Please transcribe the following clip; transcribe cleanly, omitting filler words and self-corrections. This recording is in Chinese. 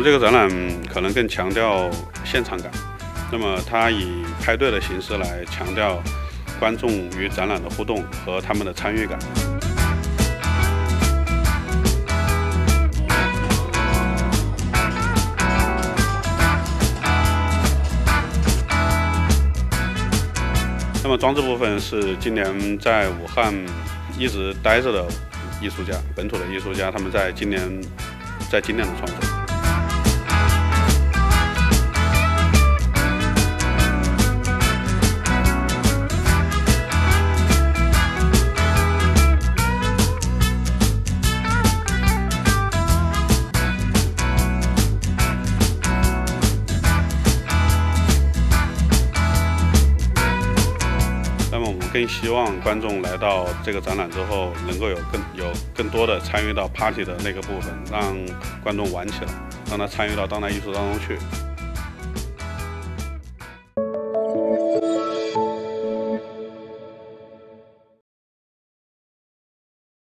们这个展览可能更强调现场感，那么它以派对的形式来强调观众与展览的互动和他们的参与感。那么装置部分是今年在武汉一直待着的艺术家，本土的艺术家，他们在今年的创作。那么我们更希望观众来到这个展览之后，能够有更多的参与到 party 的那个部分，让观众玩起来，让他参与到当代艺术当中去。